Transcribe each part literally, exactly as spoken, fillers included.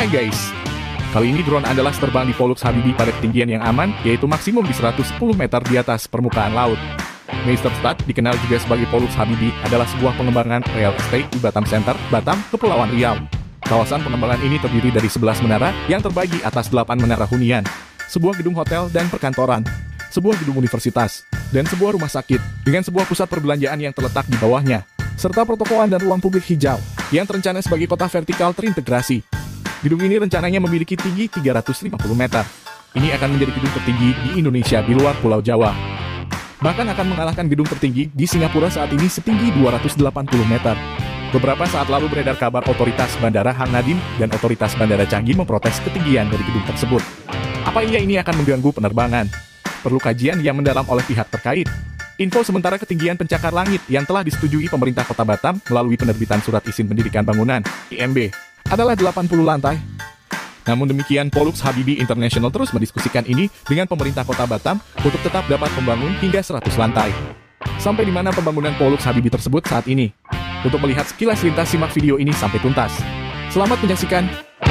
Hai guys, kali ini drone Andalas terbang di Pollux Habibie pada ketinggian yang aman, yaitu maksimum di seratus sepuluh meter di atas permukaan laut. Meisterstad, dikenal juga sebagai Pollux Habibie, adalah sebuah pengembangan real estate di Batam Center, Batam, Kepulauan Riau. Kawasan pengembangan ini terdiri dari sebelas menara yang terbagi atas delapan menara hunian, sebuah gedung hotel dan perkantoran, sebuah gedung universitas, dan sebuah rumah sakit, dengan sebuah pusat perbelanjaan yang terletak di bawahnya, serta pertokoan dan ruang publik hijau, yang terencana sebagai kota vertikal terintegrasi. Gedung ini rencananya memiliki tinggi tiga ratus lima puluh meter. Ini akan menjadi gedung tertinggi di Indonesia di luar Pulau Jawa. Bahkan akan mengalahkan gedung tertinggi di Singapura saat ini setinggi dua ratus delapan puluh meter. Beberapa saat lalu beredar kabar otoritas Bandara Hang Nadiem dan otoritas Bandara Canggih memprotes ketinggian dari gedung tersebut. Apa iya ini akan mengganggu penerbangan? Perlu kajian yang mendalam oleh pihak terkait. Info sementara ketinggian pencakar langit yang telah disetujui pemerintah Kota Batam melalui penerbitan Surat Izin Pendirikan Bangunan I M B adalah delapan puluh lantai. Namun demikian, Pollux Habibie International terus mendiskusikan ini dengan pemerintah Kota Batam untuk tetap dapat membangun hingga seratus lantai. Sampai di mana pembangunan Pollux Habibie tersebut saat ini? Untuk melihat sekilas lintas, simak video ini sampai tuntas. Selamat menyaksikan.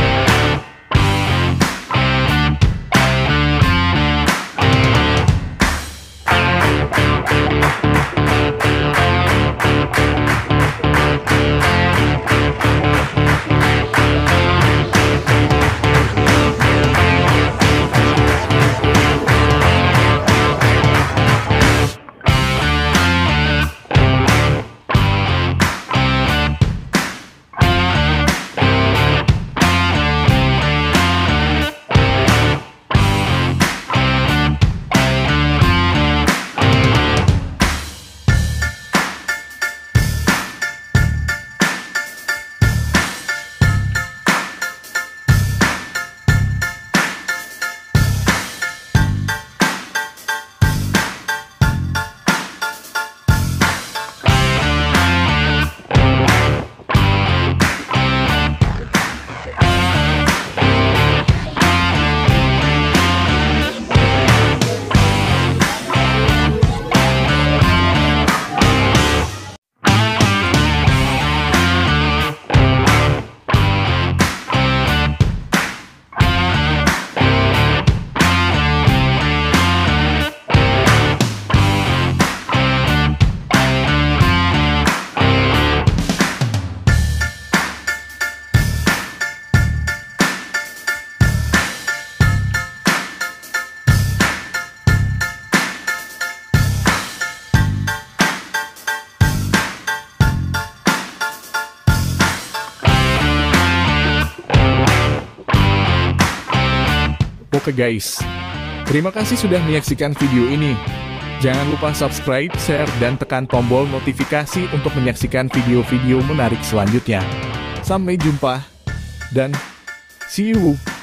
Oke guys, terima kasih sudah menyaksikan video ini. Jangan lupa subscribe, share, dan tekan tombol notifikasi untuk menyaksikan video-video menarik selanjutnya. Sampai jumpa, dan see you!